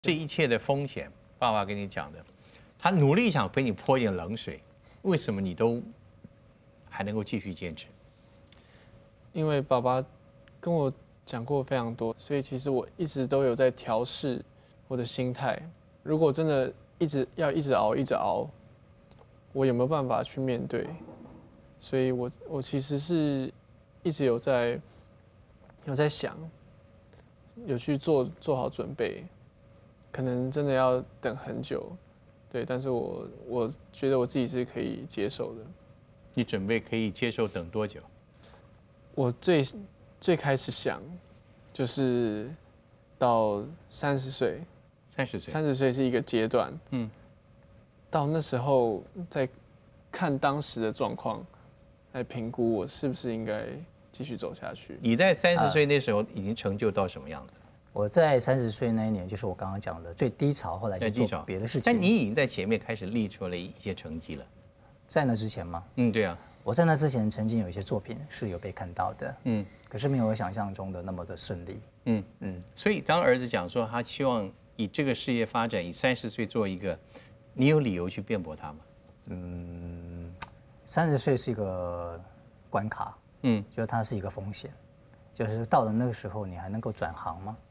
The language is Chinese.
这一切的风险，爸爸跟你讲的，他努力想给你泼一点冷水，为什么你都还能够继续坚持？ 因为爸爸跟我讲过非常多，所以其实我一直都有在调试我的心态。如果真的一直熬，我有没有办法去面对？所以我其实是一直有在想，有去做好准备，可能真的要等很久，对，但是我觉得我自己是可以接受的。 你准备可以接受等多久？ 我最开始想，就是到30岁 30岁。 ，30岁是一个阶段，到那时候再看当时的状况，来评估我是不是应该继续走下去。 你在30岁那时候已经成就到什么样子？ 我在30岁那一年，就是我刚刚讲的最低潮，后来就做别的事情。 但你已经在前面开始立出了一些成绩了。 在那之前吗？ 对啊。 我在那之前曾经有一些作品是有被看到的，可是没有我想象中的那么的顺利， 所以当儿子讲说他希望以这个事业发展，以30岁做一个，你有理由去辩驳他吗 ？30岁是一个关卡，就是它是一个风险，就是到了那个时候你还能够转行吗？